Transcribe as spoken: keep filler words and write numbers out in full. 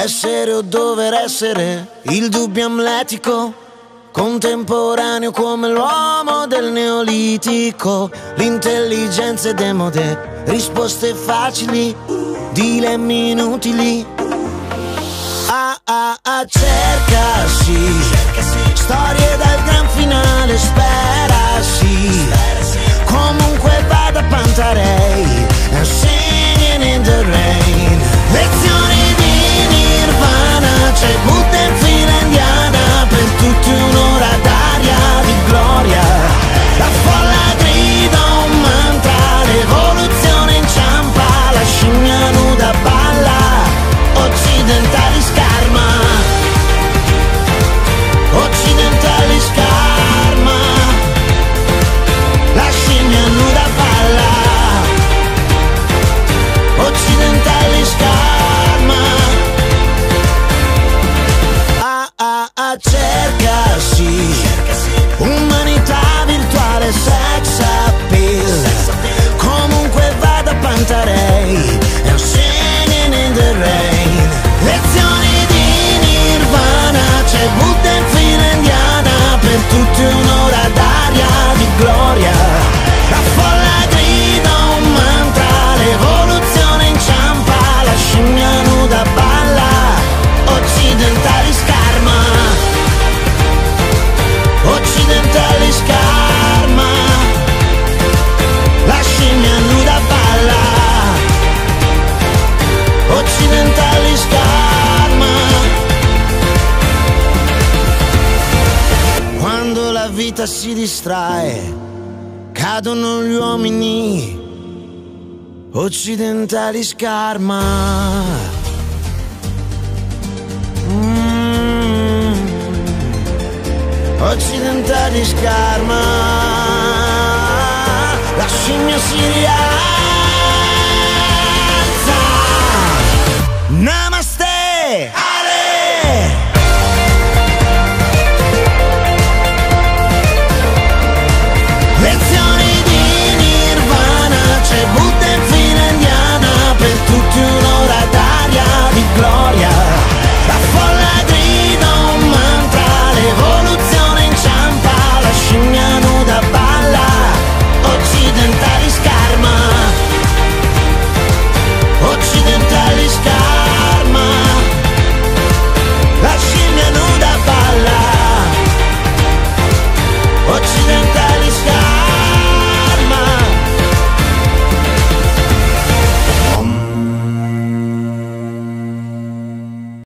Essere o dover essere, il dubbio amletico, contemporaneo come l'uomo del neolitico. L'intelligenza è demode, risposte facili, dilemmi inutili. Ah ah ah, cercasi, storie dal gran finale, sperasi. Comunque vada Pantarei, and singing in the rain. Lezioni di Nirvana, c'è Buddha in fila indiana, per tutti un'ora d'aria di gloria. La folla grida un mantra, l'evoluzione inciampa, la scimmia nuda balla, Occidentalis karma, Occidentalis karma, la scimmia nuda balla, Occidentalis karma. Ah ah ah, cercasi, umanità virtuale, sex appeal. Comunque vada Pantarei, and singing in the rain. Lezioni di Nirvana, c'è Buddha in fila indiana, per tutti un'ora d'aria di gloria. La folla grida un mantra, l'evoluzione inciampa, la scimmia nuda balla, Occidentalis karma, Occidentalis karma, la scimmia nuda balla, Occidentalis karma. Quando la vita si distrae, cadono gli uomini, Occidentalis karma. Mm. Occidentalis karma.